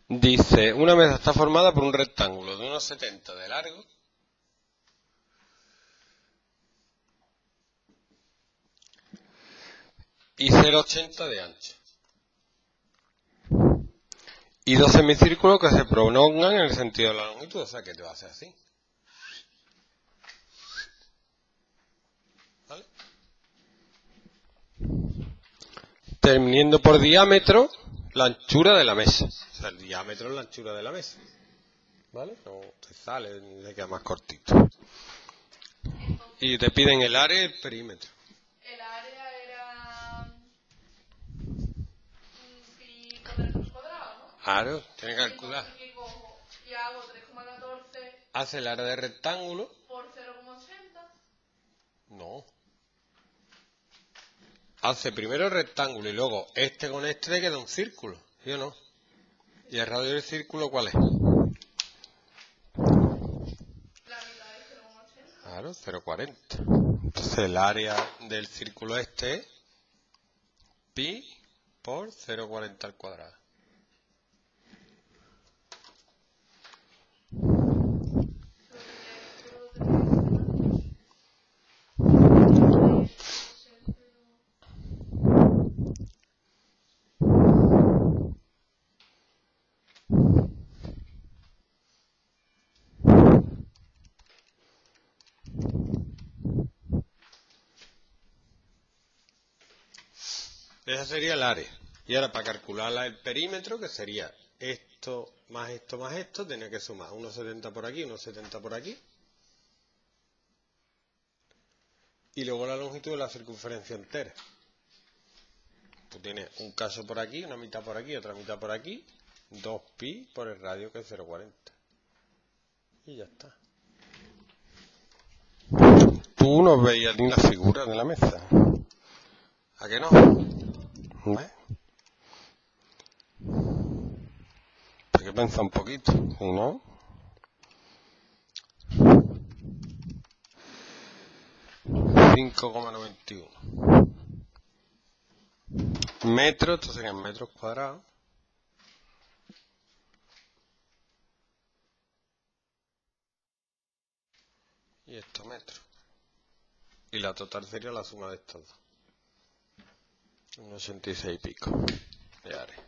Dice, una mesa está formada por un rectángulo de unos 70 de largo y 0,80 de ancho. Y dos semicírculos que se prolongan en el sentido de la longitud, o sea que te va a hacer así. ¿Vale? Teniendo por diámetro la anchura de la mesa. O sea, el diámetro es la anchura de la mesa. ¿Vale? No te sale ni te queda más cortito. Y te piden el área y el perímetro. El área era pi por metros cuadrados, ¿no? Claro, tienes que calcular. Entonces, ¿qué cojo? Y hago 3,14 Hace el área de rectángulo. por 0,80. No. Hace primero el rectángulo y luego este con este te queda un círculo, ¿sí o no? ¿Y el radio del círculo cuál es? La mitad es 0,80. Claro, 0,40. Entonces el área del círculo este es pi por 0,40 al cuadrado. Esa sería el área. Y ahora para calcular el perímetro, que sería esto más esto más esto, tiene que sumar 1,70 por aquí, 1,70 por aquí. Y luego la longitud de la circunferencia entera. Tú tienes un caso por aquí, una mitad por aquí, otra mitad por aquí, 2pi por el radio que es 0,40. Y ya está. Tú no veías ni la figura de la mesa. ¿A qué no? ¿Ves? Hay que pensar un poquito, ¿sí, no? $5,91 metros, estos serían metros cuadrados. Y estos metros. Y la total sería la suma de estos dos. 1,86 y pico de área.